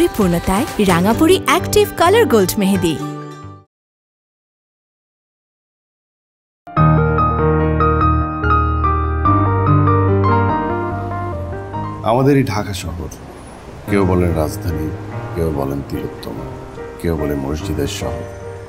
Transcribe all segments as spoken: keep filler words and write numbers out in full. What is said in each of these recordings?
পরিপূর্ণতায় Rangapuri active colour gold mehedi. আমাদের এই ঢাকা শহর, কেউ বলেন রাজধানী, কেউ বলেন তিলোত্তমা, কেউ বলে মসজিদের শহর,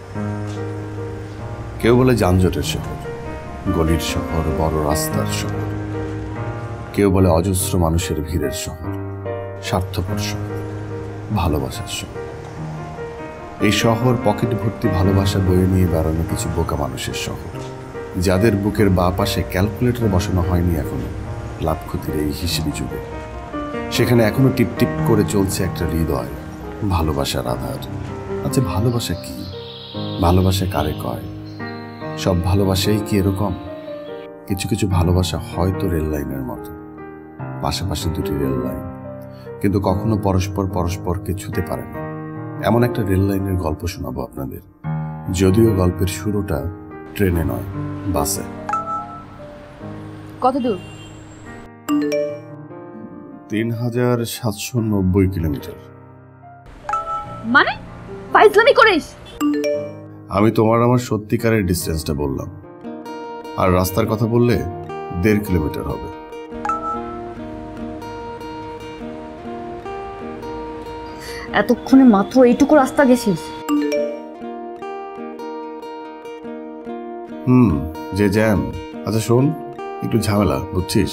কেউ বলে যানজটের শহর, গলির শহর, বড় রাস্তার শহর, কেউ বলে অজস্র মানুষের ভিড়ের শহর, স্বার্থপর শহর, ভালোবাসার শহর। এই শহর পকেট ভর্তি ভালোবাসা বয়ে নিয়ে বেড়ানো কিছু বোকা মানুষের শহর, যাদের বুকের বা পাশে ক্যালকুলেটর বসানো হয়নি এখনো লাভ ক্ষতির এই হিসেবে যুগে। সেখানে এখনো টিপ টিপ করে চলছে একটা হৃদয়, ভালোবাসার আধার। আচ্ছা, ভালোবাসা কি? ভালোবাসা কারে কয়? সব ভালোবাসাই কি এরকম? কিছু কিছু ভালোবাসা হয়তো রেল লাইনের মতো, পাশাপাশি দুটি রেল লাইন, কিন্তু কখনো পরস্পর পরস্পরকে ছুতে পারে না। এমন একটা রেল লাইনের গল্প শোনাবো আপনাদের, যদিও গল্পের শুরুটা ট্রেনে নয়, বাসে। কত দূর? তিন হাজার সাতশো নব্বই কিলোমিটার। মানে ফাইজলামি করিস? আমি তোমার আমার সত্যিকারের ডিস্টেন্সটা বললাম, আর রাস্তার কথা বললে দেড় কিলোমিটার হবে। এতক্ষণে মাত্র এইটুকু রাস্তা গেছিস? হুম, যে জ্যাম। আচ্ছা শোন, একটু ঝামেলা বুঝছিস?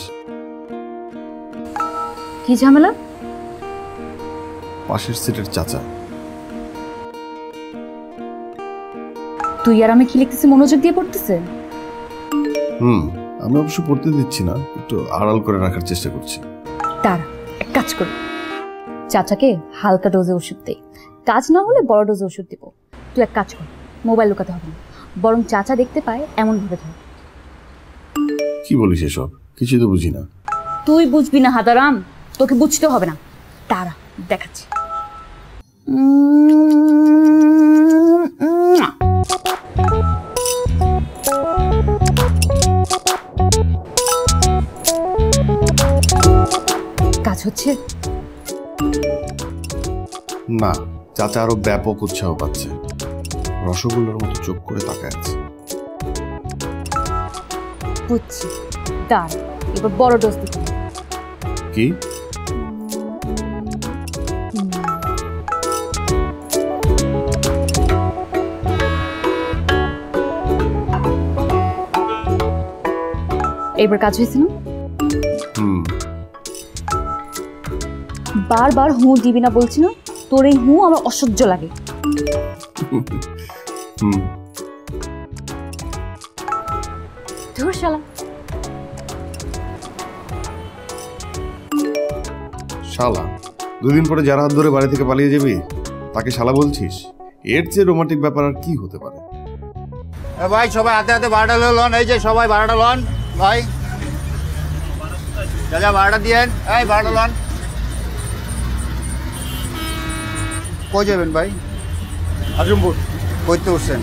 কি ঝামেলা? পাশের সিটের চাচা। তুই আর আমি কি লিখতেছি মনোযোগ দিয়ে পড়তেছে? হুম, আমি অবশ্য পড়তে দিচ্ছি না, একটু আড়াল করে রাখার চেষ্টা করছি। তার এক কাজ করি, চাচাকে হালকা ডোজে ওষুধ দেই, কাজ না হলে বড় ডোজে ওষুধ দিব। তুই এক কাজ কর, মোবাইল লুকাতে হবে না, বরং চাচা দেখতে পায় এমন ভাবে ধর। কি বলিস এসব? কিছুই তো বুঝি না। তুই বুঝবি না হাদারাম, তোকে বুঝতে হবে না। তারা দেখাচ্ছি। কাজ হচ্ছে না, চাচা আরো ব্যাপক উৎসাহ পাচ্ছে, রসগোল্লার মতো চোখ করে তাকায় আছে। বুঝছি, দাঁড়, এবার বড় ডোজ দিতে। কি? এইবার কাজ হয়েছে না? হুম। বারবার হু দিবি না বলছি না? তোর এই হু আমার অসহ্য লাগে। হুম। ধুর শালা। শালা? দুদিন পরে যারা হাত ধরে বাড়ি থেকে পালিয়ে যাবি তাকে শালা বলছিস? এর চেয়ে রোমান্টিক ব্যাপার আর কি হতে পারে? ভাই সবাই হাতে হাতে বারোটা লন, এই যে সবাই বারোটা লন ভাই, যা যা বারোটা দিয়েন, এই বারোটা লন। কই যাবেন ভাই? আজমপুর। কইতে উঠছেন?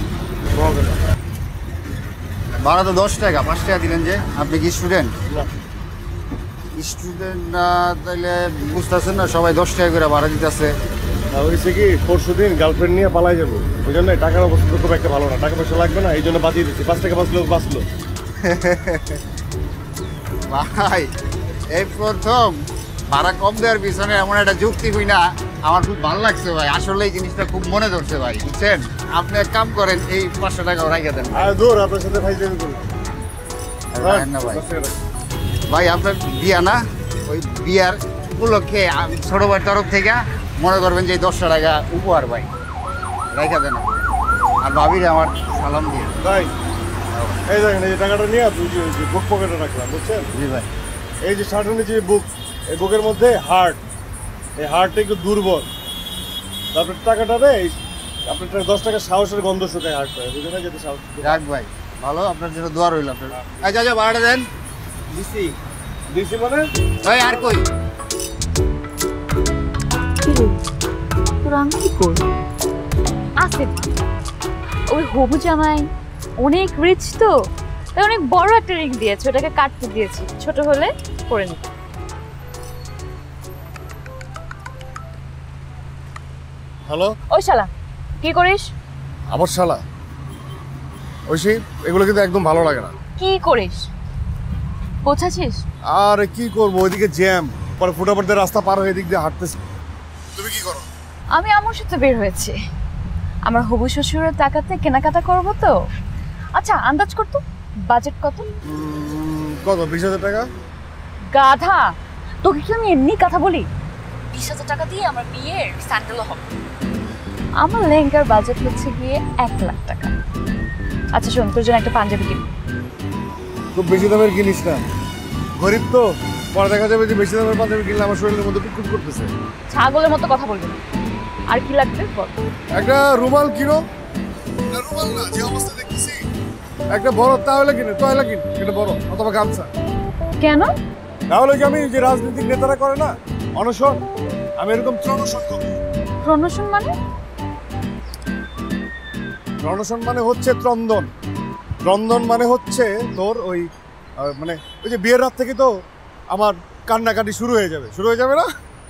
ভাড়া তো দশ টাকা, পাঁচ টাকা দিলেন যে। আপনি কি স্টুডেন্ট? স্টুডেন্ট না, তাহলে বুঝতেছেন না, সবাই দশ টাকা করে ভাড়া দিতেছে। হয়েছে কি, পরশু দিন গার্লফ্রেন্ড নিয়ে পালাই যাবো, ওই জন্য টাকার অবস্থা খুব একটা ভালো না, টাকা পয়সা লাগবে না, এই জন্য বাঁচিয়ে দিচ্ছি। পাঁচ টাকা বাঁচলো বাঁচলো। ভাই এই প্রথম ভাড়া কম দেওয়ার পিছনে এমন একটা যুক্তি হই না, আমার খুব ভালো লাগছে ভাই। আসলে এই জিনিসটা খুব মনে ধরছে ভাই, বুঝছেন? আপনি এক কাম করেন, এই পাঁচশো টাকা রাইখে দেন। আর দূর আপনার সাথে ভাই যাবি করি না ভাই। ভাই আপনার বিয়া না, ওই বিয়ার উপলক্ষে ছোট ভাইয়ের তরফ থেকে মনে করবেন যে দশশো টাকা উপহার ভাই, রাইখা দেন। আর ভাবিরে আমার সালাম দিয়ে। ভাই এই দেখেন, এই যে টাকাটা নিয়ে তুই যে বুক পকেটে রাখলাম, বুঝছেন? জি ভাই। এই যে শার্টের নিচে বুক, এই বুকের মধ্যে হার্ট, এই হার্টটা একটু দুর্বল। তারপরে টাকাটা রে, আপনার দশ টাকা সাহসের গন্ধ শুকায় হার্ট পায়, বুঝে না? যেতে সাহস রাখ ভাই, ভালো, আপনার জন্য দোয়া রইল। আপনার আচ্ছা আচ্ছা ভাড়াটা দেন। দিছি দিছি মানে ভাই আর কই তোর আংটি কই আছে? ওই হবু জামাই অনেক রিচ তো, তাই অনেক বড় একটা রিং দিয়েছে, ওটাকে কাটতে দিয়েছি, ছোট হলে পরে নিতে। হ্যালো ওই শালা কি করিস? আবার শালা ঐশী, এগুলো কিন্তু একদম ভালো লাগে না। কি করিস পৌঁছাছিস? আর কি করবো, ওইদিকে জ্যাম, পরে ফুটাফাটদের রাস্তা পার হয়ে এদিক দিয়ে হাঁটতেছি। তুমি কি করো? আমি আমার সাথে বের হয়েছি, আমার হবু শ্বশুরের টাকাতে কেনাকাটা করব তো। আচ্ছা আন্দাজ করতো বাজেট কত? উম, কত? বিশ হাজার টাকা? গাধা, তোকে কি আমি এমনি কথা বলি? বিশ হাজার টাকা দিয়ে আমার বিয়ের স্যান্ডেলও হবে। আমার লেহেঙ্গার বাজেট হচ্ছে গিয়ে এক লাখ টাকা। আচ্ছা শোন, তোর জন্য একটা পাঞ্জাবি কিনি। খুব বেশি দামের কিনিস না, গরিব তো, পরে দেখা যাবে যে বেশি দামের পাঞ্জাবি কিনলে আমার শরীরের মধ্যে কুটকুট করতেছে। ছাগলের মতো কথা বলবি না। আর কি লাগবে বল? একটা রুমাল কিনো। না রুমাল না, যে অবস্থা দেখতেছি একটা বড় তাহলে কিনে, তাহলে কিন এটা বড়, অথবা গামছা। কেন? তাহলে কি আমি যে রাজনৈতিক নেতারা করে না অনশন, আমি এরকম ত্রণশন করবো। প্রমোশন মানে? রণসন মানে হচ্ছে ত্রন্দন, ত্রন্দন মানে হচ্ছে তোর ওই আহ, মানে ওই যে বিয়ের রাত থেকে তো আমার কান্নাকাটি শুরু হয়ে যাবে, শুরু হয়ে যাবে না?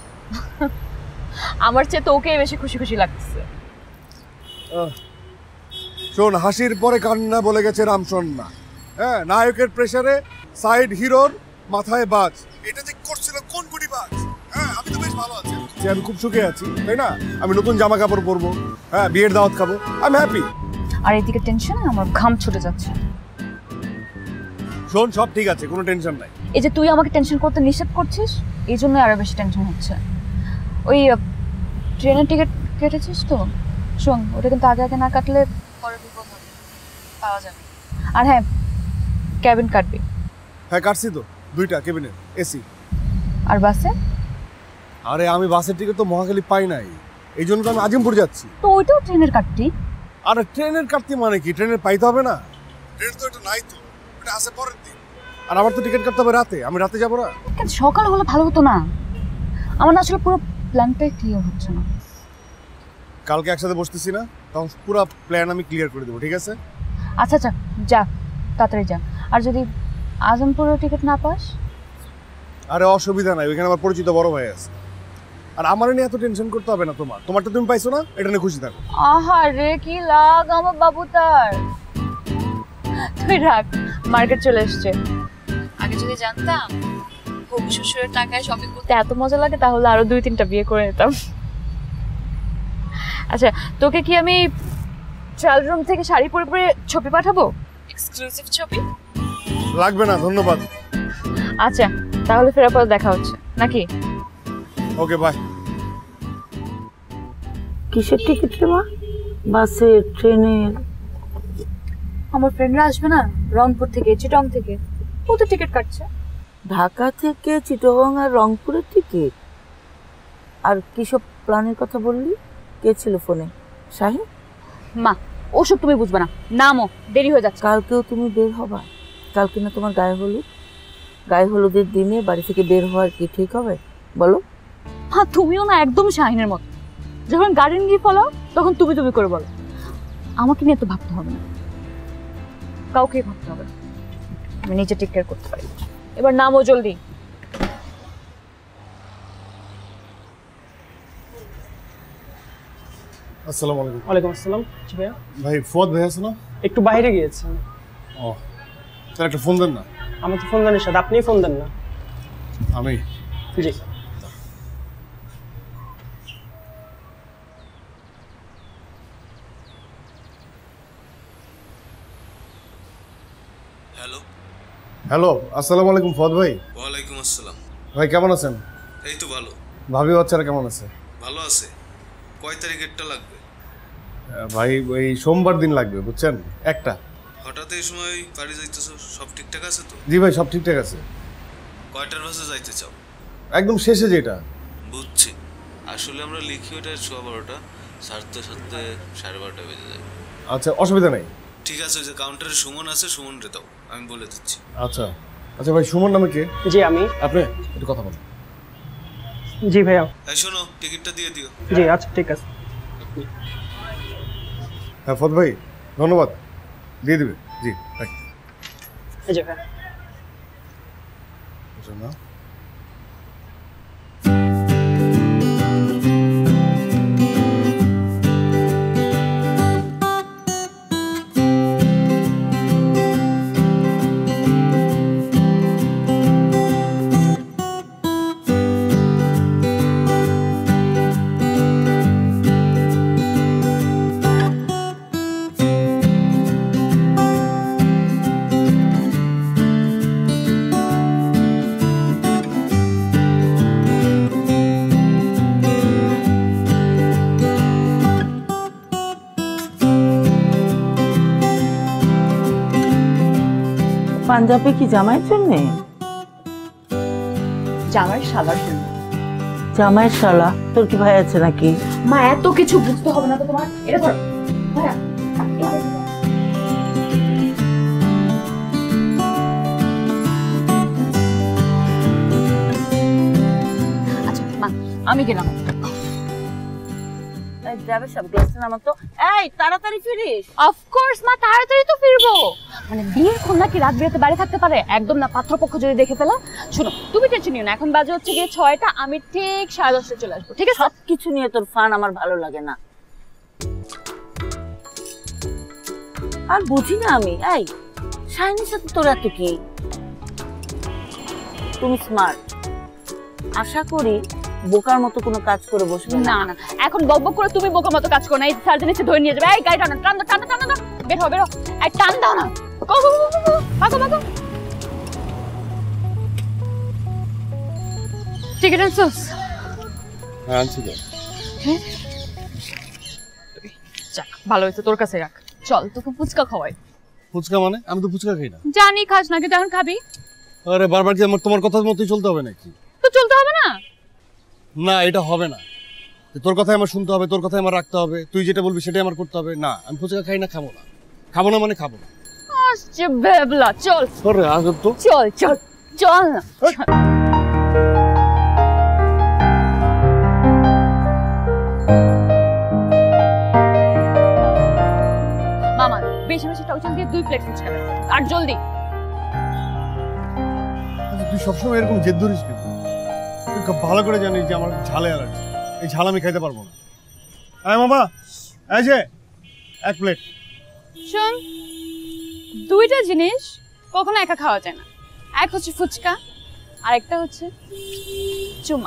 আমার চেয়ে তোকে বেশি খুশি খুশি লাগতেছে। আহ, শোন, হাসির পরে কান্না বলে গেছে রামসন্না। হ্যাঁ, নায়কের প্রেসারে সাইড হিরোর মাথায় বাজ, এটা যে করছিল কোন গুটি বাজ। হ্যাঁ, আমি তো বেশ ভালো আছি, যে আমি খুব সুখে আছি, তাই না? আমি নতুন জামা কাপড় পরবো, হ্যাঁ, বিয়ের দাওয়াত খাবো, আই এম হ্যাপি। আর এদিকে টেনশনে আমার ঘাম ছুটে যাচ্ছে। শোন, সব ঠিক আছে, কোনো টেনশন নাই। এই যে তুই আমাকে টেনশন করতে নিষেধ করছিস, এই জন্য আরো বেশি টেনশন হচ্ছে। ওই আহ, ট্রেনের টিকিট কেটেছিস তো? শোন, ওটা কিন্তু আগে আগে না কাটলে পরে বিপদ হবে, পাওয়া যাবে। আর হ্যাঁ, ক্যাবিন কাটবি। হ্যাঁ কাটছি তো, দুইটা কেবিনের এসি। আর বাসে? আরে আমি বাসের টিকিট তো মহাখালী পাই নাই, এই জন্য তো আমি আজিমপুর যাচ্ছি। তো ওইটাও ট্রেনের কাটতি। আরে ট্রেনের কাটতে মানে কি, ট্রেনের পাইতে হবে না? ট্রেন তো এটা নাই তো, এটা আসে পরের দিন। আর আমার তো টিকিট কাটতে হবে রাতে, আমি রাতে যাবো না। কেন সকাল হলে ভালো হতো না? আমার না আসলে পুরো প্ল্যানটাই ক্লিয়ার হচ্ছে না। কালকে একসাথে বসতেছি না, তখন পুরো প্ল্যান আমি ক্লিয়ার করে দেবো, ঠিক আছে? আচ্ছা আচ্ছা যা, তাড়াতাড়ি যা। আর যদি আজমপুরের টিকিট না পাস? আরে অসুবিধা নাই, ওইখানে আমার পরিচিত বড় ভাই আছে। আর আমার নিয়ে এত টেনশন করতে হবে না তোমার, তোমারটা তুমি পাইছো না, এটা নিয়ে খুশি থাকো। আহা রে, কি লাগ আমার বাবু তার। তুই রাখ, মার্কেট চলে এসছে। আগে যদি জানতাম হবু শ্বশুরের টাকায় শপিং করতে এত মজা লাগে, তাহলে আরো দুই তিনটা বিয়ে করে নিতাম। আচ্ছা, তোকে কি আমি ট্রায়াল রুম থেকে শাড়ি পরে পরে ছবি পাঠাবো? এক্সক্লুসিভ ছবি? লাগবে না, ধন্যবাদ। আচ্ছা, তাহলে ফেরার পর দেখা হচ্ছে নাকি? Okay bye. কিসের টিকিট রে মা? বাসের, ট্রেনের? আমার ফ্রেন্ডরা আসবে না রংপুর থেকে, চিটং থেকে, ও তো টিকিট কাটছে। ঢাকা থেকে চিটাগং আর রংপুরের টিকিট? আর কিসব প্ল্যানের কথা বললি? কে ছিল ফোনে? শাহিন? মা ওসব তুমি বুঝবে না, নামও দেরি হয়ে যাচ্ছে। কালকেও তুমি বের হবা? কালকে না তোমার গায়ে হলুদ? গায়ে হলুদের দিনে বাড়ি থেকে বের হওয়ার কি ঠিক হবে বলো? হ্যাঁ, তুমিও না একদম শাহিনের মতো, যখন গার্ডেন গিয়ে ফলাও তখন তুমি তুমি করে বলো। আমাকে নিয়ে তো ভাবতে হবে না, কাউকে ভাবতে হবে না, আমি নিজে টেক কেয়ার করতে পারি। এবার নামও জলদি। আসসালামু আলাইকুম। ওয়ালাইকুম আসসালাম। জি ভাইয়া, ভাই ফুয়াদ ভাই আছে না? একটু বাইরে গিয়েছেন। ও, তাহলে একটা ফোন দেন না। আমার তো ফোন দেন সাথে, আপনিই ফোন দেন না। আমি জি হ্যালো। হ্যালো, আসসালামু আলাইকুম ফুয়াদ ভাই। ওয়ালাইকুম আসসালাম। ভাই কেমন আছেন? এই তো ভালো। ভাবি বাচ্চারা কেমন আছে? ভালো আছে। কয় তারিখেরটা লাগবে? আহ, ভাই ওই সোমবার দিন লাগবে বুঝছেন, একটা। হঠাৎ এই সময় বাড়ি যাইতেছো, সব ঠিকঠাক আছে তো? জি ভাই, সব ঠিকঠাক আছে। কয়টার বাসে যাইতে চাও? একদম শেষে যেটা। বুঝছি। আসলে আমরা লিখি ওটা সোয়া বারোটা, সারতে সারতে সাড়ে বারোটা বেজে যায়। আচ্ছা, অসুবিধা নেই। ঠিক আছে, ওই যে কাউন্টারে সুমন আছে, সুমন রে দাও, আমি বলে দিচ্ছি। আচ্ছা আচ্ছা ভাই, সুমন নামে কে? জি আমি। আপনি একটু কথা বলুন। জি ভাইয়া। এই শোনো, টিকিটটা দিয়ে দিও। জি আচ্ছা ঠিক আছে। হ্যাঁ ফত ভাই, ধন্যবাদ, দিয়ে দিবে। জি থ্যাংক ইউ। এই যে ভাইয়া। না পাঞ্জাবি কি জামাইয়ের জন্যে? জামাই শালার জন্য। জামাইয়ের শালা? তোর কি ভাই আছে নাকি? মা এত কিছু বুঝতে হবে না তো তোমার। এটা ধর। ভাড়া। আচ্ছা মা আমি গেলাম। যাবে সব গ্লাসটা নামা তো। এই তাড়াতাড়ি ফিরিস। অফকোর্স মা তাড়াতাড়ি তো ফিরবো। মানে বিয়ের কন্যা কি রাত বিরাতে বাড়ি থাকতে পারে? একদম না, পাত্রপক্ষ যদি দেখে ফেলা। শোনো তুমি টেনশন নিও না, এখন বাজে হচ্ছে গিয়ে ছয়টা, আমি ঠিক সাড়ে দশটায় চলে আসবো, ঠিক আছে? সব কিছু নিয়ে তোর ফান আমার ভালো লাগে না। আর বুঝি না আমি, এই শাইনির সাথে তোর এত কি? তুমি স্মার্ট, আশা করি বোকার মতো কোনো কাজ করে বসবে না না, এখন বকবক করে তুমি বোকা মতো কাজ করো না। এই সার্জন এসে ধরে নিয়ে যাবে। এই গাড়ি টানো, টান দাও, টান দাও, টান দাও, বের হও, বের হও। এই টান দাও না, গো গো গো গো, ভাগো ভাগো। টিকিট আনছোস? হ্যাঁ আনছি তো। যাক ভালো হয়েছে, তোর কাছে রাখ। চল তোকে ফুচকা খাওয়াই। ফুচকা মানে? আমি তো ফুচকা খাই না। জানি খাস না, কিন্তু এখন খাবি। আরে বারবার কি আমার তোমার কথার মতোই চলতে হবে নাকি? তো চলতে হবে না? না এটা হবে না, তোর কথাই আমার শুনতে হবে, তোর কথাই আমার রাখতে হবে, তুই যেটা বলবি সেটাই আমার করতে হবে। না আমি ফুচকা খাই না, খাবো না। খাবো না মানে খাবো না। আসছে বেবলা, চল। আরে আজ তো চল চল চল না। মামা বেশি বেশি টক ঝাল দিয়ে দুই প্লেট ফুচকা দে, আর জলদি। তুই সবসময় এরকম জেদ ধরিস কেন? তুই খুব ভালো করে জানিস যে আমার ঝালে অ্যালার্জি, এই ঝাল আমি খাইতে পারবো না। আয় মামা, এই যে এক প্লেট। শোন, দুইটা জিনিস কখনো একা খাওয়া যায় না। এক হচ্ছে ফুচকা, আর একটা হচ্ছে চুমা।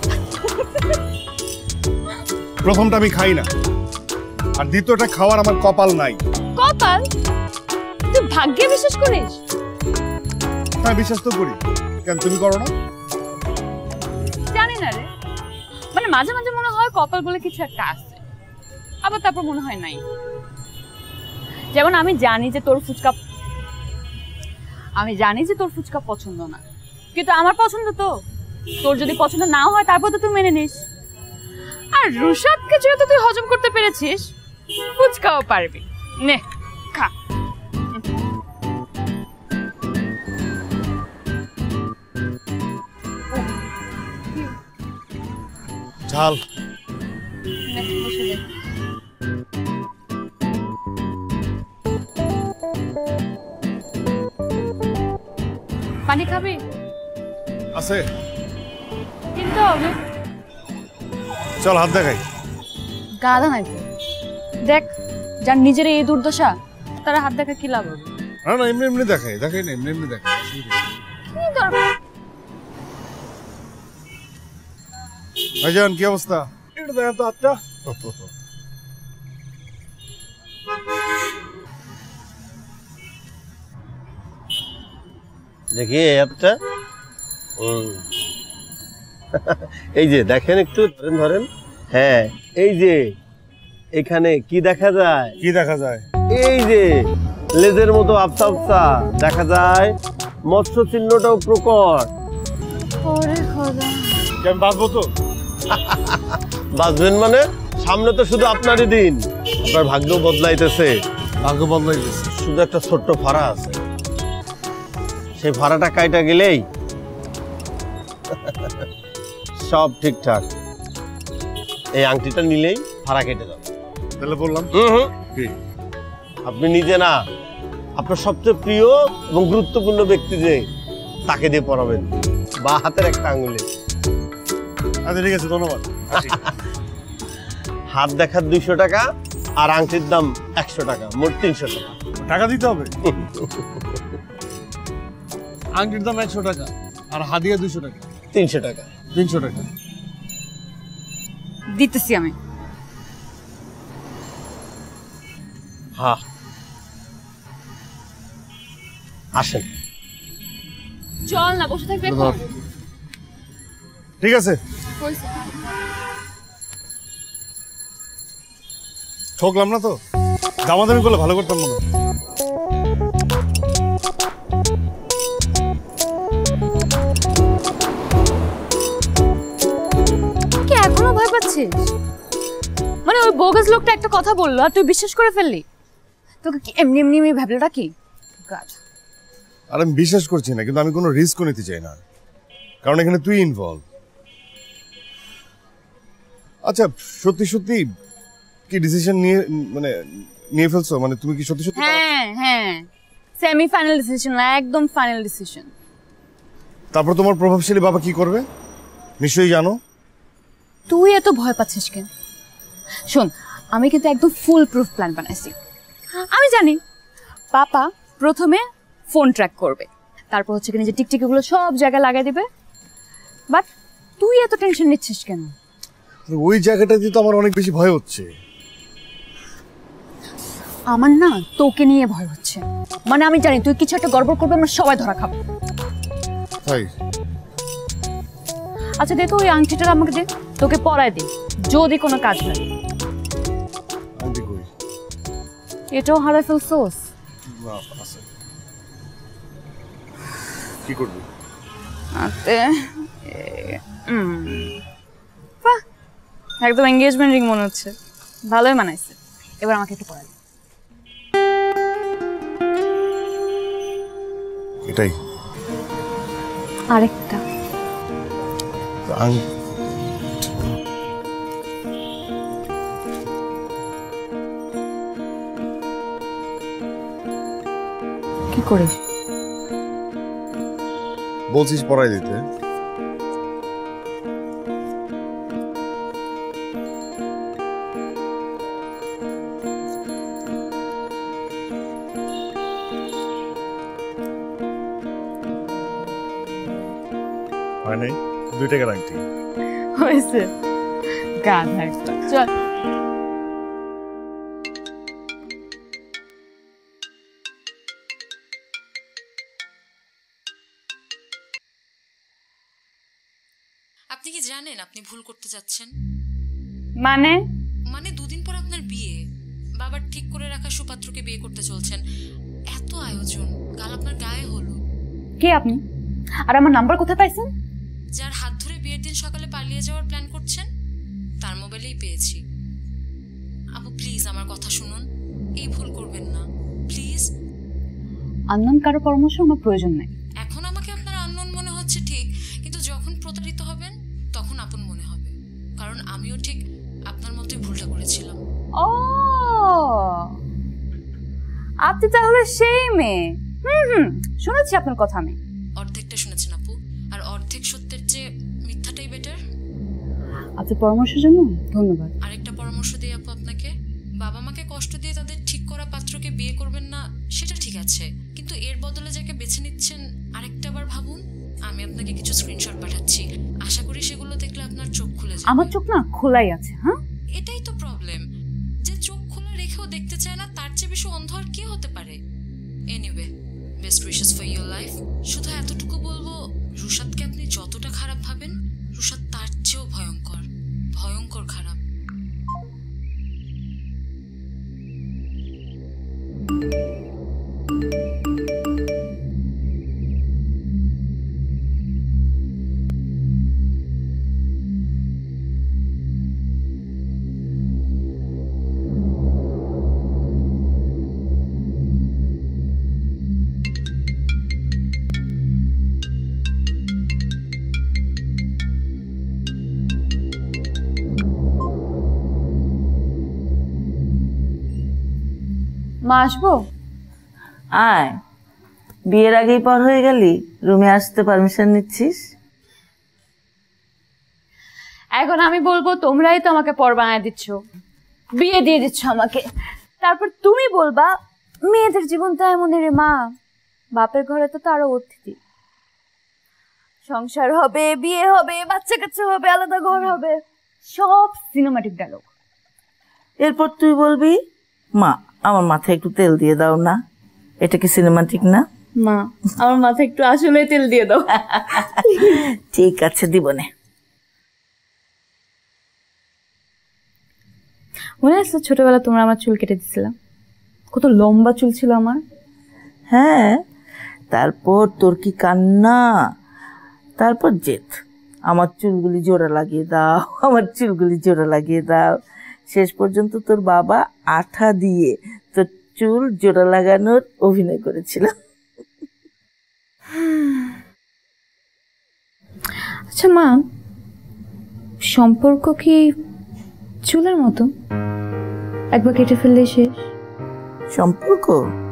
প্রথমটা আমি খাই না, আর দ্বিতীয়টা খাওয়ার আমার কপাল নাই। কপাল? তুই ভাগ্যে বিশ্বাস করিস? হ্যাঁ বিশ্বাস তো করি, কেন তুমি করো না? জানি না রে, মানে মাঝে মাঝে মনে হয় কপাল বলে কিছু একটা আছে, আবার তারপর মনে হয় নাই। যেমন আমি জানি যে তোর ফুচকা আমি জানি যে তোর ফুচকা পছন্দ না, কিন্তু আমার পছন্দ তো। তোর যদি পছন্দ নাও হয় তারপর তো তুই মেনে নিস। আর রুশাদকে যেহেতু তুই হজম করতে পেরেছিস, ফুচকাও পারবি। নে খা। ঝাল নে, বসে দে। পানি খাবি? আছে, কিনতে হবে। চল হাত দেখাই। গাধা নাকি? দেখ, যার নিজের এই দুর্দশা, তারা হাত দেখা কি লাভ হবে? না না এমনি এমনি দেখাই, দেখাই না এমনি এমনি দেখাই। কি দরকার? ভাইজান কি অবস্থা? একটু দেখা তো হাতটা। দেখি এই অ্যাপটা, এই যে দেখেন একটু ধরেন ধরেন হ্যাঁ এই যে এখানে কি দেখা যায়? কি দেখা যায়? এই যে লেজের মতো আবসা আবসা দেখা যায়, মৎস্য চিহ্নটাও প্রকট। ওরে খোদা, কেন বাঁচবো তো? বাঁচবেন মানে? সামনে তো শুধু আপনারই দিন, আপনার ভাগ্য বদলাইতেছে। ভাগ্য বদলাইতেছে? শুধু একটা ছোট্ট ফাড়া আছে, সেই ফাড়াটা কাইটা গেলেই সব ঠিকঠাক। এই আংটিটা নিলেই ফাড়া কেটে যাবে। তাহলে বললাম কি আপনি নিজে না, আপনার সবচেয়ে প্রিয় এবং গুরুত্বপূর্ণ ব্যক্তি যে, তাকে দিয়ে পড়াবেন বা হাতের একটা আঙুলে। আচ্ছা ঠিক আছে, ধন্যবাদ। হাত দেখার দুইশো টাকা আর আংটির দাম একশো টাকা, মোট তিনশো টাকা। টাকা দিতে হবে? আংটির দাম একশো টাকা আর হাদিয়া দুইশো টাকা। তিনশো টাকা। তিনশো টাকা দিতেছি আমি। হ্যাঁ আসেন। চল না, বসে থাকবে এখন। ঠিক আছে, ঠকলাম না তো? দামাদামি করলে ভালো করতাম মনে হয়। পেয়েছিস? মানে ওই বোগাস লোকটা একটা কথা বললো আর তুই বিশ্বাস করে ফেললি? তোকে কি এমনি এমনি এমনি ভাবলোটা কি? আর আমি বিশ্বাস করছি না, কিন্তু আমি কোনো রিস্কও নিতে চাই না, কারণ এখানে তুই ইনভলভ। আচ্ছা সত্যি সত্যি কি ডিসিশন নিয়ে মানে নিয়ে ফেলছো? মানে তুমি কি সত্যি সত্যি? হ্যাঁ হ্যাঁ, সেমি ফাইনাল ডিসিশন না, একদম ফাইনাল ডিসিশন। তারপর তোমার প্রভাবশালী বাবা কি করবে নিশ্চয়ই জানো। তুই এত ভয় পাচ্ছিস কেন? শোন, আমি কিন্তু একদম ফুল প্রুফ প্ল্যান বানাইছি। আমি জানি পাপা প্রথমে ফোন ট্র্যাক করবে, তারপর হচ্ছে কিনা যে টিকটিকিগুলো সব জায়গায় লাগাই দিবে। বাট তুই এত টেনশন নিচ্ছিস কেন? ওই জায়গাটাতে তো আমার অনেক বেশি ভয় হচ্ছে। আমার না তোকে নিয়ে ভয় হচ্ছে। মানে আমি জানি তুই কিছু একটা গড়বড় করবে, আমরা সবাই ধরা খাবো। তাই? আচ্ছা দে তো ওই আংটিটা আমাকে দে, তোকে পরায় দে যদি কোনো কাজ হয়। এটাও হারাই ফেলছোস? কি করবি? একদম এঙ্গেজমেন্ট রিং মনে হচ্ছে, ভালোই মানাইছে। এবার আমাকে একটু পরাই। এটাই আরেকটা কি করে বলছিস পড়াই দিতে? হয় নাই? দুই টাকার আংটি হয়েছে। গাধা একটা। চল আপনি কি জানেন আপনি ভুল করতে যাচ্ছেন? মানে মানে দুদিন পর আপনার বিয়ে, বাবার ঠিক করে রাখা সুপাত্রকে বিয়ে করতে চলছেন। এত আয়োজন, কাল আপনার গায়ে হলো। কে আপনি? আর আমার নাম্বার কোথায় পাইছেন? যার হাত ধরে বিয়ের দিন সকালে পালিয়ে যাওয়ার প্ল্যান করছেন তার মোবাইলেই পেয়েছি। আপু প্লিজ আমার কথা শুনুন, এই ভুল করবেন না প্লিজ। আননোন কারো পরামর্শ আমার প্রয়োজন নেই। এখন আমাকে আপনার আননোন মনে হচ্ছে ঠিক, কিন্তু যখন প্রতারিত হবেন তখন আপন মনে হবে, কারণ আমিও ঠিক আপনার মতোই ভুলটা করেছিলাম। ও আপনি তাহলে সেই মেয়ে? হুম হুম শুনেছি আপনার কথা। আমি অর্ধেকটা শুনেছেন আপু, আর অর্ধেক সত্যের চেয়ে মিথ্যাটাই বেটার। আপনার পরামর্শের জন্য ধন্যবাদ। আরেকটা পরামর্শ দিই আপু আপনাকে, বাবা মাকে কষ্ট দিয়ে তাদের ঠিক করা পাত্রকে বিয়ে করবেন না সেটা ঠিক আছে, কিন্তু এর বদলে যাকে বেছে নিচ্ছেন আরেকটা বার ভাবুন। আমি আপনাকে কিছু স্ক্রিনশট পাঠাচ্ছি, আশা করি সেগুলো দেখলে আপনার চোখ খুলে যাবে। আমার চোখ না খোলাই আছে। হ্যাঁ এটাই তো প্রবলেম, যে চোখ খোলা রেখেও দেখতে চায় না, তার চেয়ে বেশি অন্ধ আর কি হতে পারে। Anyway, best wishes for your life. শুধু এতটুকু বলবো, রুশাদকে আপনি যতটা খারাপ ভাবেন, রুশাদ তার চেয়েও ভয়ঙ্কর, ভয়ঙ্কর খারাপ। মা আসবো? আয়, বিয়ের আগেই পর হয়ে গেলি, রুমে আসতে পারমিশন নিচ্ছিস? এখন আমি বলবো তোমরাই তো আমাকে পর বানায় দিচ্ছ, বিয়ে দিয়ে দিচ্ছ আমাকে, তারপর তুমি বলবা মেয়েদের জীবনটা এমনই রে মা, বাপের ঘরে তো তারও অতিথি, সংসার হবে, বিয়ে হবে, বাচ্চা কাচ্চা হবে, আলাদা ঘর হবে, সব সিনেমাটিক ডায়লগ। এরপর তুই বলবি মা আমার মাথায় একটু তেল দিয়ে দাও না, এটা কি সিনেমাটিক না? মা আমার মাথায় একটু আসলে তেল দিয়ে দাও। ঠিক আছে, দিবনে। মনে আছে ছোটবেলা তোমরা আমার চুল কেটে দিছিলাম? কত লম্বা চুল ছিল আমার। হ্যাঁ, তারপর তোর কি কান্না, তারপর জেদ, আমার চুলগুলি জোড়া লাগিয়ে দাও, আমার চুলগুলি জোড়া লাগিয়ে দাও। শেষ পর্যন্ত তোর বাবা আঠা দিয়ে তোর চুল জোড়া লাগানোর অভিনয় করেছিল। আচ্ছা মা, সম্পর্ক কি চুলের মতো, একবার কেটে ফেললে শেষ? সম্পর্ক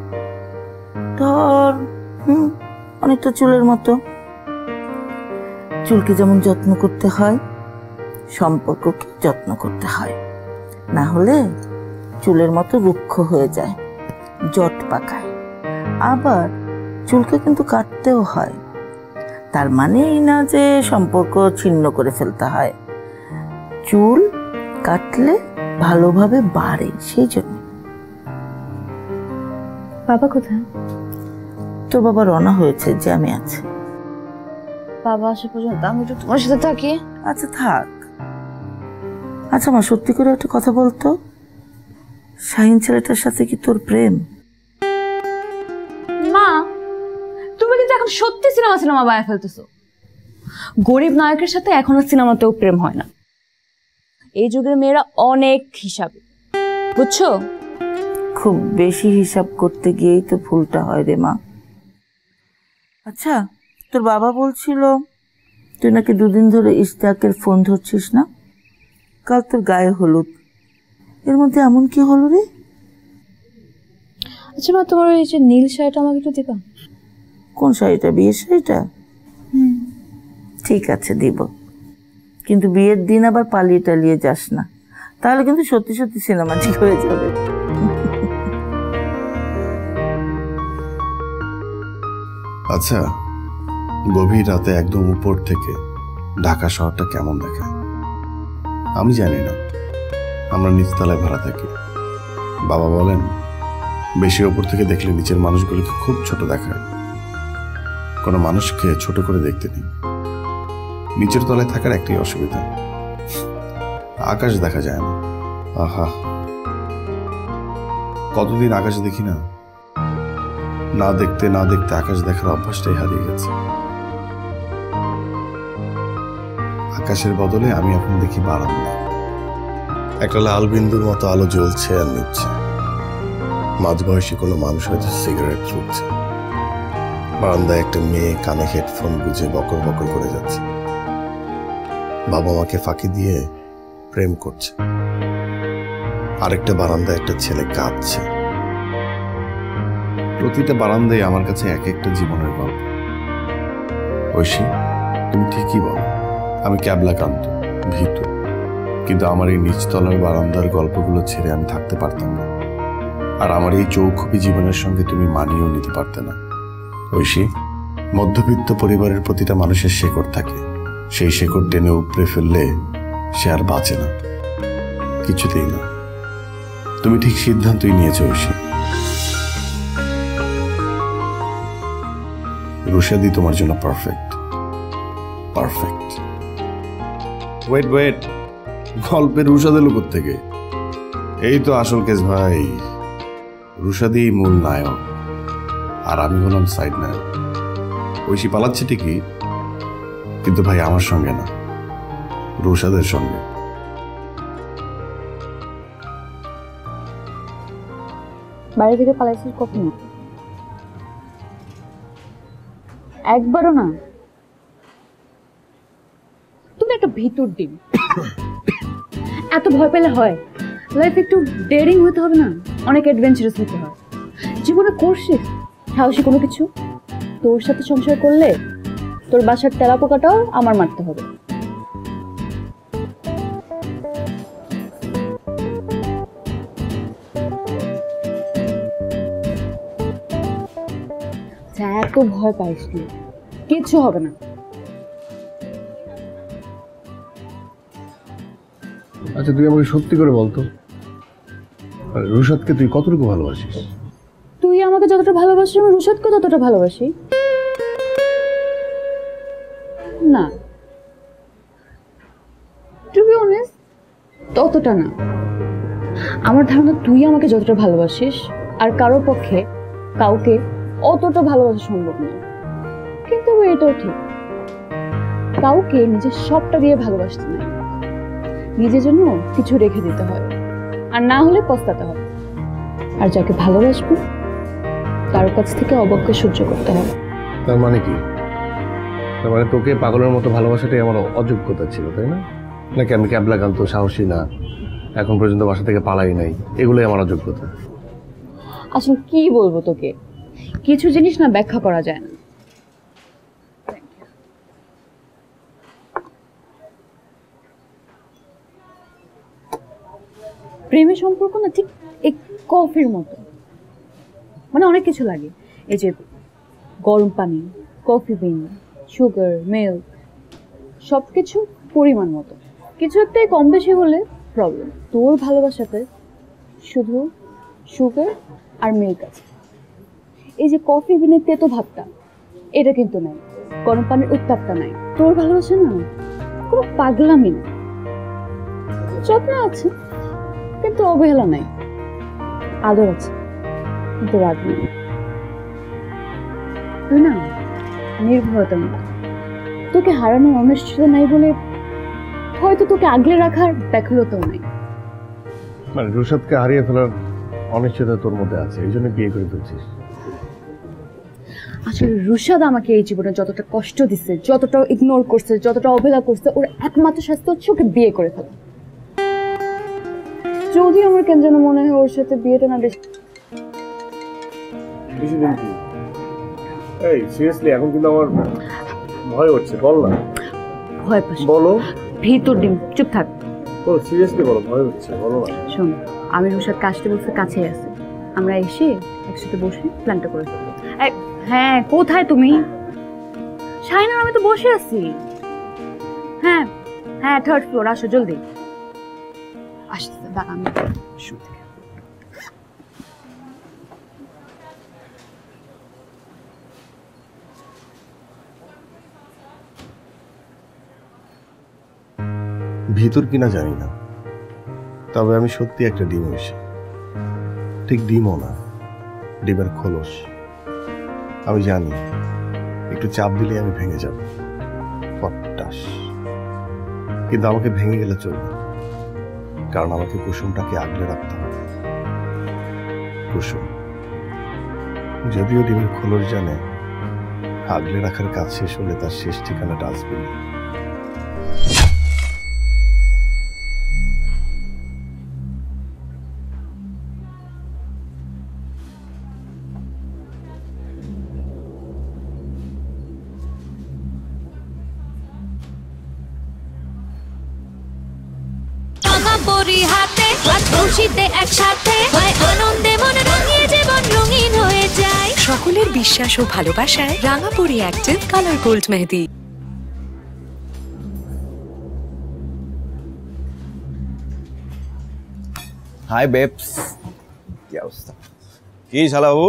ধর হুম অনেকটা চুলের মতো। চুলকে যেমন যত্ন করতে হয়, সম্পর্ককে যত্ন করতে হয়, না হলে চুলের মতো রুক্ষ হয়ে যায়, জট পাকায়। আবার চুলকে কিন্তু কাটতেও হয়, তার মানে এই না যে সম্পর্ক ছিন্ন করে ফেলতে হয়। চুল কাটলে ভালোভাবে বাড়ে, সেই জন্য। বাবা কোথায়? তোর বাবা রওনা হয়েছে, যে আমি আছি। বাবা আসা পর্যন্ত আমি একটু তোমার সাথে থাকি। আচ্ছা থাক। আচ্ছা মা, সত্যি করে একটা কথা বলতো, শাহিন ছেলেটার সাথে কি তোর প্রেম? মা, তুমি কিন্তু এখন সত্যি সিনেমা সিনেমা বানায় ফেলতেছো। গরিব নায়কের সাথে এখনো সিনেমাতেও প্রেম হয় না। এই যুগের মেয়েরা অনেক হিসাবে, বুঝছো? খুব বেশি হিসাব করতে গিয়েই তো ভুলটা হয় রে মা। আচ্ছা, তোর বাবা বলছিল তুই নাকি দুদিন ধরে ইশতিয়াকের ফোন ধরছিস না। কাল তোর গায়ে হলুদ, এর মধ্যে এমন কি হলো রে? আচ্ছা মা, তোমার এই যে নীল শাড়িটা আমাকে একটু দিবা? কোন শাড়িটা? বিয়ের শাড়িটা? ঠিক আছে দিব, কিন্তু বিয়ের দিন আবার পালিয়ে টালিয়ে যাস না, তাহলে কিন্তু সত্যি সত্যি সিনেমা ঠিক হয়ে যাবে। আচ্ছা, গভীর রাতে একদম উপর থেকে ঢাকা শহরটা কেমন দেখায় আমি জানি না। আমরা নিচতলায় ভাড়া থাকি। বাবা বলেন বেশি ওপর থেকে দেখলে নিচের মানুষগুলোকে খুব ছোট দেখায়। কোনো মানুষকে ছোট করে দেখতে নেই। নিচের তলায় থাকার একটাই অসুবিধা, আকাশ দেখা যায় না। আহা, কতদিন আকাশ দেখি না। না দেখতে না দেখতে আকাশ দেখার অভ্যাসটাই হারিয়ে গেছে। আকাশের বদলে আমি এখন দেখি বারান্দা, একটা লাল বিন্দুর মতো আলো জ্বলছে আর নিচ্ছে। মাঝবয়সী কোনো মানুষ হয়তো সিগারেট ফুটছে। বারান্দায় একটা মেয়ে কানে হেডফোন গুঁজে বকর বকর করে যাচ্ছে। বাবা মাকে ফাঁকি দিয়ে প্রেম করছে। আরেকটা বারান্দায় একটা ছেলে কাঁদছে। প্রতিটা বারান্দায় আমার কাছে এক একটা জীবনের গল্প। ঐশী, তুমি ঠিকই বলো, আমি ক্যাবলাকান্ত, ভীতু, কিন্তু আমার এই নিচতলার বারান্দার গল্পগুলো ছেড়ে আমি থাকতে পারতাম না। আর আমার এই চৌখুপি জীবনের সঙ্গে তুমি মানিয়েও নিতে পারতে না। ঐশী, মধ্যবিত্ত পরিবারের প্রতিটা মানুষের শেকড় থাকে, সেই শেকড় টেনে উপড়ে ফেললে সে আর বাঁচে না, কিছুতেই না। তুমি ঠিক সিদ্ধান্তই নিয়েছো ঐশী। রুশাদি তোমার জন্য পারফেক্ট, পারফেক্ট। ওয়েট ওয়েট, গল্পের রুশাদ এলো কোত্থেকে? এই তো আসল কেস ভাই। রুশাদি মূল নায়ক আর আমি হলাম সাইড নায়ক। ঐশী পালাচ্ছে ঠিকই, কিন্তু ভাই আমার সঙ্গে না, রুশাদের সঙ্গে। বাড়ি থেকে পালাইছিস কখনো? একবারও না? তুমি একটা ভিতর ডিম। এত ভয় পেলে হয়? লাইফ একটু ডেয়ারিং হতে হবে না? অনেক অ্যাডভেঞ্চারাস হতে হয়। জীবনে করছিস সাহসী কোনো কিছু? তোর সাথে সংসার করলে তোর বাসার তেলা পোকাটাও আমার মারতে হবে। এত ভয় পাইস না, কিচ্ছু হবে না। আচ্ছা তুই আমাকে সত্যি করে বলতো, রুশাদকে তুই কতটুকু ভালোবাসিস? তুই আমাকে যতটা ভালোবাসিস আমি রুশাদকে ততটা ভালোবাসি না। টু বি অনেস্ট, ততটা না। আমার ধারণা তুই আমাকে যতটা ভালোবাসিস আর কারোর পক্ষে কাউকে অতটা ভালোবাসা সম্ভব না। কিন্তু এটাও ঠিক, কাউকে নিজের সবটা দিয়ে ভালোবাসতে নাই, নিজের জন্য কিছু রেখে দিতে হয়, আর না হলে পস্তাতে হবে। আর যাকে ভালোবাসবো তার কাছ থেকে অবজ্ঞা সহ্য করতে হবে। তার মানে কি? তার মানে তোকে পাগলের মতো ভালোবাসাটাই আমার অযোগ্যতা ছিল, তাই না? নাকি আমি ক্যাবলাকান্ত, সাহসী না, এখন পর্যন্ত বাসা থেকে পালাই নাই, এগুলোই আমার অযোগ্যতা? আসলে কি বলবো তোকে, কিছু জিনিস না ব্যাখ্যা করা যায় না। প্রেমের সম্পর্ক না ঠিক এই কফির মতো, মানে অনেক কিছু লাগে। এই যে গরম পানি, কফি বিন, সুগার, মিল্ক, সব কিছু পরিমাণ মতো। কিছু একটা কম বেশি হলে প্রবলেম। তোর ভালোবাসাতে শুধু সুগার আর মিল্ক আছে। এই যে কফি বিনের তেতো ভাবটা, এটা কিন্তু নাই। গরম পানির উত্তাপটা নাই। তোর ভালোবাসা না কোনো পাগলামি না, যত্ন আছে কিন্তু অবহেলা নাই, আদর আছে কিন্তু রাগ নেই। তুই না নির্ভরতার মতো, তোকে হারানোর অনিশ্চয়তা নাই বলে হয়তো তোকে আগলে রাখার ব্যাকুলতাও নাই। মানে রুশাদকে হারিয়ে ফেলার অনিশ্চয়তা তোর মধ্যে আছে, এই জন্য বিয়ে করে ফেলছিস? আসলে রুশাদ আমাকে এই জীবনে যতটা কষ্ট দিচ্ছে, যতটা ইগনোর করছে, যতটা অবহেলা করছে, ওর একমাত্র শাস্তি হচ্ছে ওকে বিয়ে করে ফেলা। যদি আমার কেন যেন মনে হয় ওর সাথে বিয়েটা না বেশি। এই সিরিয়াসলি এখন কিন্তু আমার ভয় হচ্ছে, বল না। ভয় পাস? বলো। ভিতর ডিম, চুপ থাক। বল, সিরিয়াসলি বলো, ভয় হচ্ছে, বলো না। শোন, আমি রুশাদকে আসতে বলতে কাছেই আছে, আমরা এসে একসাথে বসে প্ল্যানটা করে ফেলবো। হ্যাঁ, কোথায় তুমি? শাহিনা, আমি তো বসে আছি। হ্যাঁ হ্যাঁ, থার্ড ফ্লোর, আসো জলদি। আসতে দাঁড়া, আমি শুতে। ভিতর কিনা জানি না, তবে আমি সত্যি একটা ডিম হয়েছি। ঠিক ডিমও না, ডিমের খোলস। আমি জানি একটু চাপ দিলে আমি ভেঙে যাব, পটাশ। কিন্তু আমাকে ভেঙে গেলে চলবে, কারণ আমাকে কুসুমটাকে আগলে রাখতে হবে। কুসুম যদিও ডিমের খোলস জানে, আগলে রাখার কাজ শেষ হলে তার শেষ ঠিকানাটা আসবে না। সকলের বিশ্বাস ও ভালোবাসায় Rangapuri active colour gold mehedi. Hi babes, কি অবস্থা? কি শালাবু,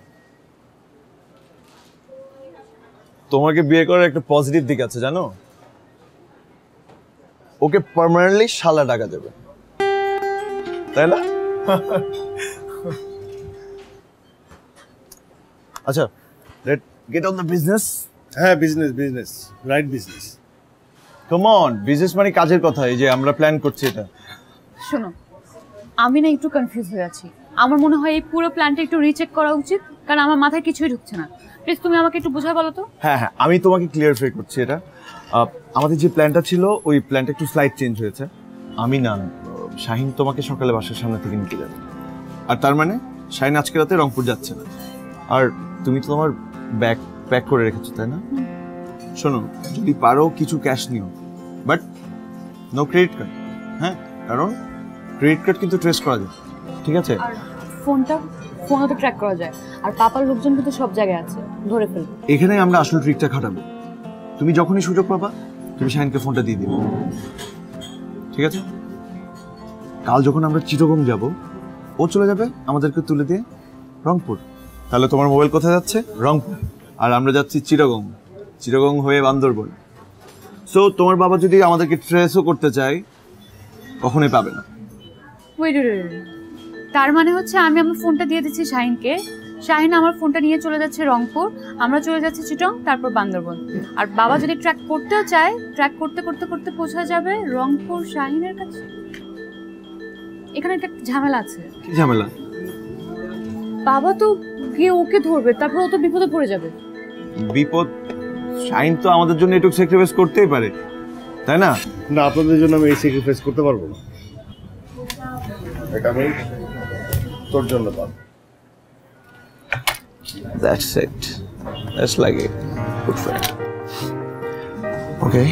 তোমাকে বিয়ে করার একটা পজিটিভ দিক আছে জানো? ওকে পার্মানেন্টলি শালা টাকা দেবে, তাই না? আচ্ছা, let get on the business. হ্যাঁ, business business right business. Come on, business মানে কাজের কথা। এই যে আমরা প্ল্যান করছি এটা। শোনো, আমি না একটু কনফিউজ হয়ে আছি। আমার মনে হয় এই পুরো প্ল্যানটা একটু রিচেক করা উচিত, কারণ আমার মাথায় কিছুই ঢুকছে না। প্লিজ তুমি আমাকে একটু বুঝায় বলো তো। হ্যাঁ হ্যাঁ, আমি তোমাকে ক্লিয়ারিফাই করছি এটা। আমাদের যে প্ল্যানটা ছিল ওই প্ল্যানটা একটু স্লাইড চেঞ্জ হয়েছে। আমি না, শাহিন তোমাকে সকালে বাসার সামনে থেকে নিতে যাবে। আর তার মানে শাহিন আজকে রাতে রংপুর যাচ্ছে না। আর তুমি তো তোমার ব্যাগ প্যাক করে রেখেছো, তাই না? শোনো, যদি পারো কিছু ক্যাশ নিও, বাট নো ক্রেডিট কার্ড। হ্যাঁ, কারণ ক্রেডিট কার্ড কিন্তু ট্রেস করা যায়, ঠিক আছে? আর ফোনটা ফোনও তো ট্র্যাক করা যায়, আর পাপার লোকজন কিন্তু সব জায়গায় আছে, ধরে ফেলবে। এখানে আমরা আসল ট্রিকটা খাটাবো। তুমি যখনই সুযোগ পাবা তুমি শাহিনকে ফোনটা দিয়ে দিবে, ঠিক আছে? কাল যখন আমরা চিটাগং যাব, ও চলে যাবে আমাদেরকে তুলে দিয়ে রংপুর। তাহলে তোমার মোবাইল কোথায় যাচ্ছে? রংপুর। আর আমরা যাচ্ছি চিটাগং, চিটাগং হয়ে বান্দরবন। সো তোমার বাবা যদি আমাদেরকে ট্রেসও করতে চায়, কখনোই পাবে না। ওয়েট ওয়েট, তার মানে হচ্ছে আমি আমার ফোনটা দিয়ে দিচ্ছি শাহিনকে, শাহিন আমার ফোনটা নিয়ে চলে যাচ্ছে রংপুর, আমরা চলে যাচ্ছি চিটং, তারপর বান্দরবন। আর বাবা যদি ট্র্যাক করতেও চায়, ট্র্যাক করতে করতে করতে পৌঁছা যাবে রংপুর শাহিনের কাছে। এখানে একটা ঝামেলা আছে। কি ঝামেলা? বাবা তো গিয়ে ওকে ধরবে, তারপর ও তো বিপদে পড়ে যাবে। বিপদ? শাহিন তো আমাদের জন্য একটু স্যাক্রিফাইস করতেই পারে, তাই না? না, আপনাদের জন্য আমি এই স্যাক্রিফাইস করতে পারবো না। এটা আমি তোর জন্য পারবো। That's it. That's like a good friend. Okay.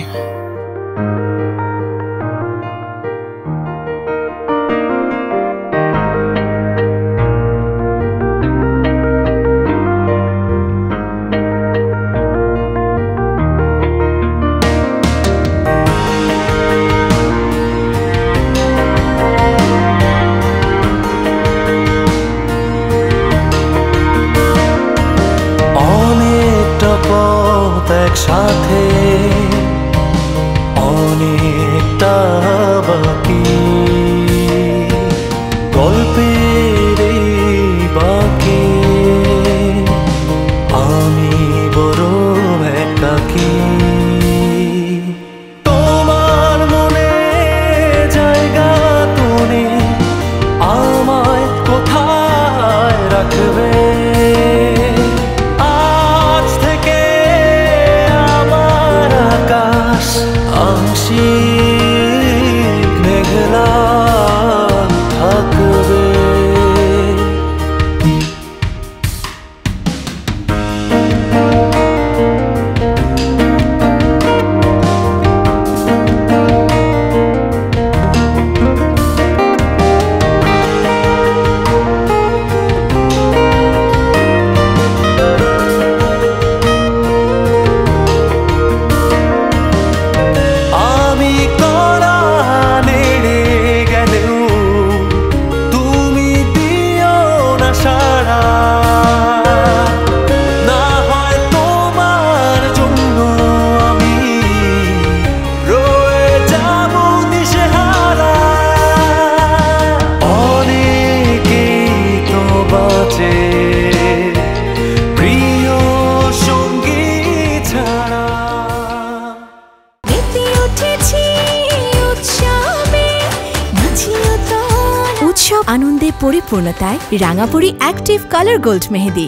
একসাথে অনেকটা বাকি গল্পের বাকি আমি বড় একাকী তোমার মনে জায়গা তুমি আমায় কোথায় রাখবে আংশিক মেঘলা থাকবে আনন্দে পরিপূর্ণতায় Rangapuri active colour gold mehedi.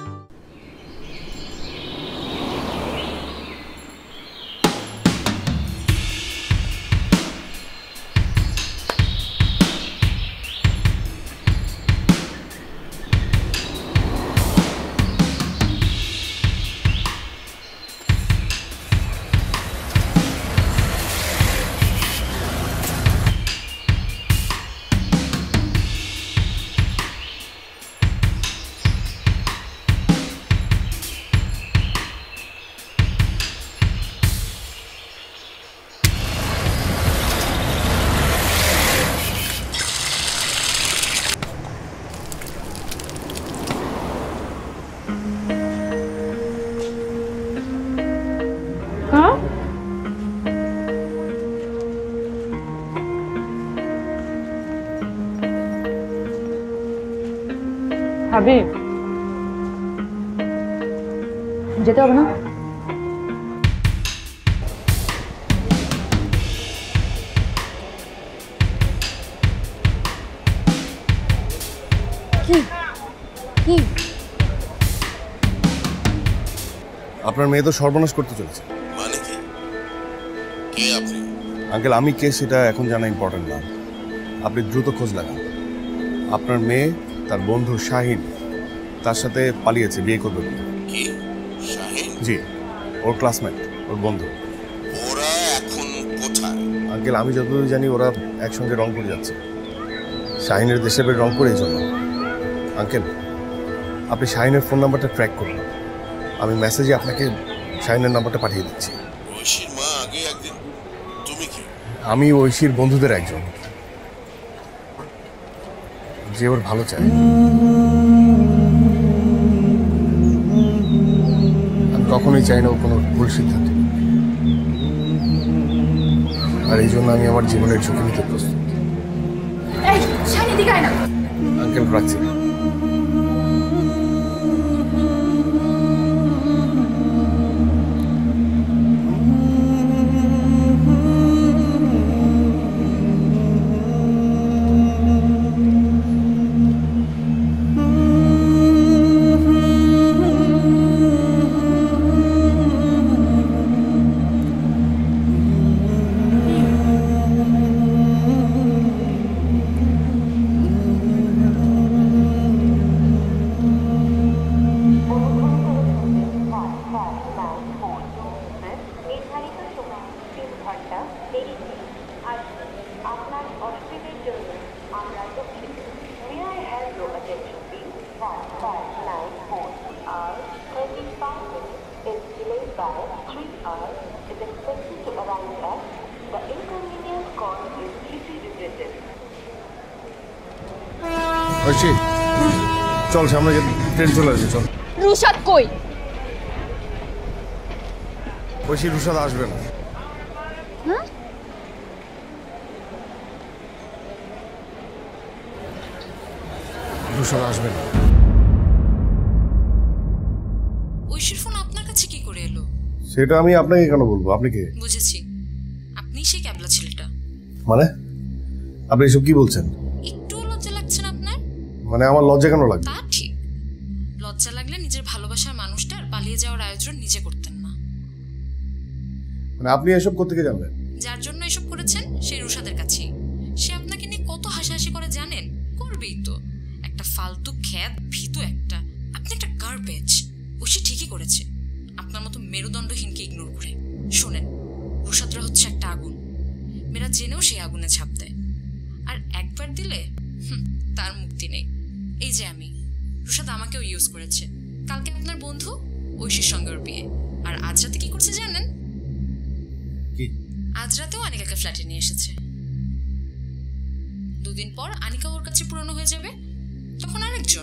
Habib, যেতে হবে না? কি কি আপনার মেয়ে তো সর্বনাশ করতে চলেছে। মানে কি? কে আপনি? আঙ্কেল, আমি কে সেটা এখন জানা ইম্পর্টেন্ট না। আপনি দ্রুত খোঁজ লাগান। আপনার মেয়ে তার বন্ধু শাহিন তার সাথে পালিয়েছে, বিয়ে করবে। কি? শাহিন? জি, ওর ক্লাসমেট, ওর বন্ধু। ওরা এখন কোথায়? আঙ্কেল, আমি যতদূর জানি ওরা একসঙ্গে রংপুর যাচ্ছে। শাহিনের দেশে বের রংপুর, এই জন্য। আঙ্কেল, আপনি শাহিনের ফোন নাম্বারটা ট্র্যাক করুন। আমি মেসেজে আপনাকে শাহিনের নাম্বারটা পাঠিয়ে দিচ্ছি। ঐশীর মা আগে একদিন। তুমি কি? আমি ঐশীর বন্ধুদের একজন, যে ওর ভালো চায়। আমি কখনোই চাই না ও কোনো ভুল সিদ্ধান্ত। আর এই জন্য আমি আমার জীবনের ঝুঁকি নিতে প্রস্তুত। এই শাহিন, দিকে আয় না। আঙ্কেল, রাখছি। Your attention please. one five nine four hours thirty-five minutes is delayed by three hours is expected to arrive at the inconvenience caused is deeply regretted. Oishi চল সামনে গিয়ে ট্রেন চলে আসবে চল। রুশাদ কই? ঐশী রুশাদ আসবে না। হ্যাঁ? রুশাদ আসবে না। ঐশীর ফোন আপনার কাছে কি করে এলো? সেটা আমি আপনাকে কেন বলবো? আপনি কে? বুঝেছি, আপনি সেই ক্যাবলা ছেলেটা। মানে আপনি এসব কি বলছেন? একটু লজ্জা লাগছে না আপনার? মানে আমার লজ্জা কেন লাগবে? তা ঠিক, লজ্জা লাগলে নিজের ভালোবাসার মানুষটার পালিয়ে যাওয়ার আয়োজন নিজে করতেন না। মানে আপনি এসব করতে কি জানবেন? যার জন্য এসব করেছেন সেই রুশাদের কাছেই। সে আপনাকে নিয়ে কত হাসাহাসি করে জানেন? করবেই তো, একটা ফালতু খ্যাত ভীতু একটা। আপনি একটা গার্বেজ। ঐশী ঠিকই করেছে আপনার মতো মেরুদণ্ডহীনকে ইগনোর করে। শোনেন, রুশাদরা হচ্ছে একটা আগুন, মেয়েরা জেনেও সেই আগুনে ঝাঁপ দেয়, আর একবার দিলে তার মুক্তি নেই। এই যে আমি, রুশাদ আমাকেও ইউজ করেছে। কালকে আপনার বন্ধু ঐশীর সঙ্গে ওর বিয়ে, আর আজ রাতে কি করছে জানেন? আজ রাতেও আনিকাকে ফ্ল্যাটে নিয়ে এসেছে। দুদিন পর আনিকা ওর কাছে পুরনো হয়ে যাবে, তখন আরেকজন।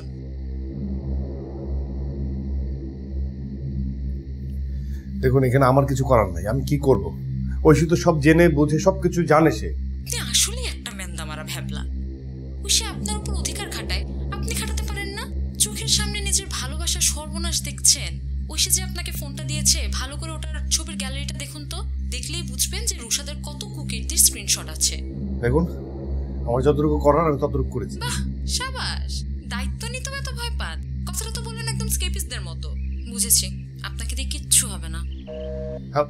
দেখুন, এখানে আমার কিছু করার নাই, আমি কি করব? ঐশী তো সব জেনে বুঝে সবকিছু জানে। সে আপনি আসলেই একটা মেন্দা মারা ভ্যাবলা। ঐশী আপনার উপর অধিকার খাটায়, আপনি খাটাতে পারেন না? চোখের সামনে নিজের ভালোবাসার সর্বনাশ দেখছেন। ঐশী যে আপনাকে ফোনটা দিয়েছে, ভালো করে ওটার ছবির গ্যালারিটা দেখুন তো। দেখলেই বুঝবেন যে রুশাদের কত কুকীর্তির স্ক্রিনশট আছে। দেখুন, আমার যতটুকু করার আমি ততটুকু করেছি। বাহ, সাবাস। দায়িত্ব নিতে এত ভয় পান? কথাটা তো বললেন একদম স্কেপিস্টদের মতো। বুঝেছি, আপনাকে দিয়ে কিচ্ছু হবে না। হ্যাঁ,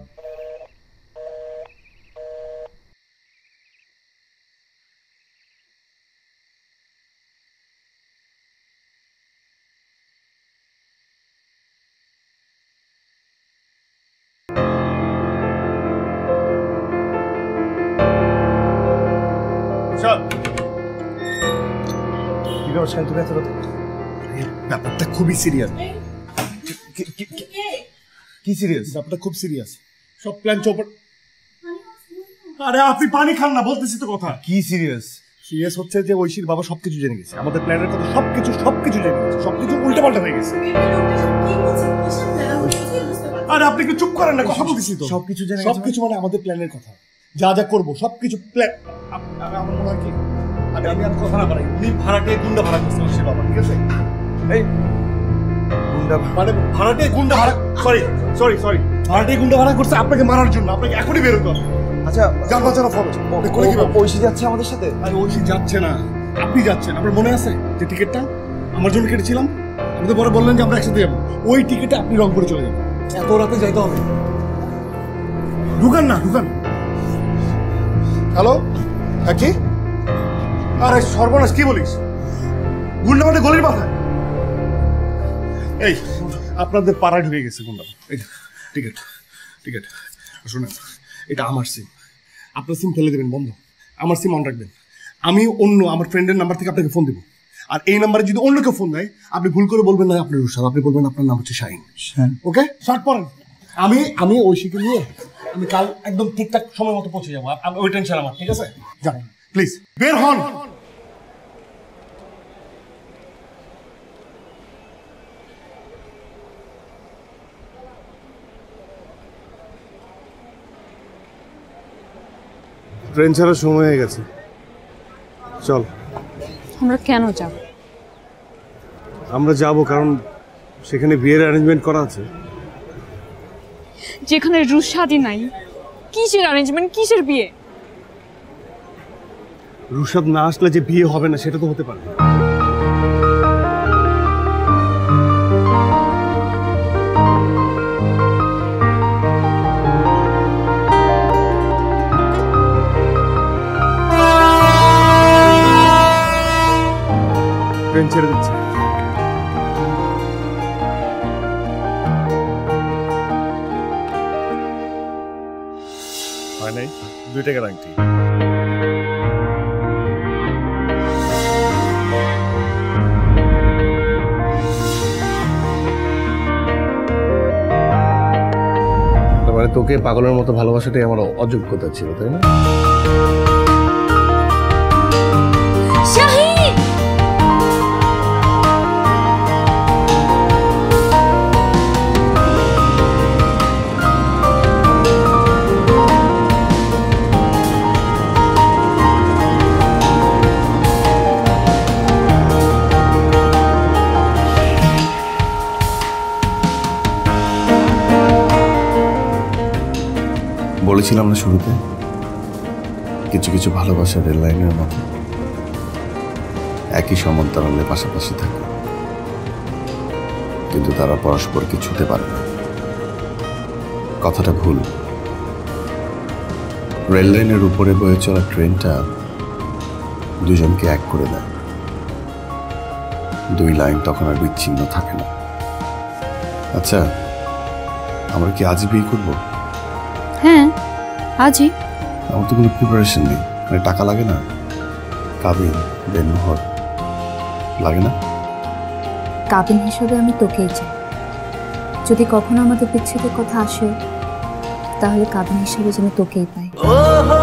ব্যাপারটা খুবই সিরিয়াস। কি সিরিয়াস? ব্যাপারটা খুব সিরিয়াস। সব প্ল্যান চৌপট। আরে আপনি পানি খান না, বলতেছি তো কথা। কি সিরিয়াস? সিরিয়াস হচ্ছে যে ঐশীর বাবা সবকিছু জেনে গেছে, আমাদের প্ল্যানের কথা সবকিছু সবকিছু জেনে গেছে, সবকিছু উল্টাপাল্টা হয়ে গেছে। আরে আপনি কি চুপ করেন না? কথা বলতেছি তো। সবকিছু জেনে গেছে? সবকিছু মানে আমাদের প্ল্যানের কথা, যা যা করবো সবকিছু প্ল্যান। আমার মনে হয় কি, আমি আমি আর কথা না পারি, উনি ভাড়াটে গুন্ডা ভাড়া করছে ঐশীর বাবা, ঠিক আছে? এই গুন্ডা মানে ভাড়াটে গুন্ডা ভাড়া, সরি সরি সরি ভাড়াটে গুন্ডা ভাড়া করছে আপনাকে মারার জন্য। আপনাকে এখনই বের হতে হবে। আচ্ছা, যান বাঁচানো ফরজ করে কি? ঐশী যাচ্ছে আমাদের সাথে? আরে ঐশী যাচ্ছে না, আপনি যাচ্ছেন। আপনার মনে আছে যে টিকিটটা আমার জন্য কেটেছিলাম? আপনি তো পরে বললেন যে আমরা একসাথে যাবো। ওই টিকিটে আপনি রংপুরে চলে যাবেন। এত রাতে যাইতে হবে? ঢুকান না, ঢুকান। হ্যালো, হ্যাঁ কি? আরে সর্বনাশ, কি বলিস? গুন্ডা মানে গলির মাথায়? এই আপনাদের পাড়ায় ঢুকে গেছে গুন্ডা। এই টিকিট টিকিট শুনেন, এটা আমার সিম। আপনার সিম ফেলে দেবেন, বন্ধ। আমার সিম অন রাখবেন। আমি অন্য আমার ফ্রেন্ডের নাম্বার থেকে আপনাকে ফোন দেবো, আর এই নাম্বারে যদি অন্য কেউ ফোন দেয়, আপনি ভুল করে বলবেন না আপনি রুশাদ, আপনি বলবেন আপনার নাম হচ্ছে শাহিন। ওকে, শর্ট পড়েন। আমি আমি ঐশীকে নিয়ে আমি কাল একদম ঠিকঠাক সময় মতো পৌঁছে যাবো। ওই টেনশন আমার, ঠিক আছে? যান প্লিজ, বের হন। ট্রেন ছাড়ার সময় হয়ে গেছে, চল। আমরা কেন যাব? আমরা যাব কারণ সেখানে বিয়ের অ্যারেঞ্জমেন্ট করা আছে। যেখানে রুশাদই নাই, কিসের অ্যারেঞ্জমেন্ট, কিসের বিয়ে? রুশাদ না আসলে যে বিয়ে হবে না সেটা তো হতে পারে। ট্রেন ছেড়ে দিচ্ছে। হয় নাই দুই টাকার আংটি। তোকে পাগলের মতো ভালোবাসাটাই আমার অযোগ্যতা ছিল, তাই না? শাহিন! বলেছিলাম না শুরুতে, কিছু কিছু ভালোবাসা রেল লাইনের মতো একই সমান্তরালে পাশাপাশি থাকে, কিন্তু তারা পরস্পরকে ছুতে পারে না। কথাটা ভুল। রেল লাইনের উপরে বয়ে চলা ট্রেনটা দুজনকে এক করে দেয়। দুই লাইন তখন আর বিচ্ছিন্ন থাকে না। আচ্ছা, আমরা কি আজই বিয়ে করবো? হ্যাঁ, আজই। আমার তো কোনো প্রিপারেশন নেই, মানে টাকা লাগে না, কাবিন দেনমোহর লাগে না। কাবিন হিসেবে আমি তোকেই চাই। যদি কখনো আমাদের বিচ্ছেদের কথা আসে, তাহলে কাবিন হিসেবে যেন তোকেই পাই।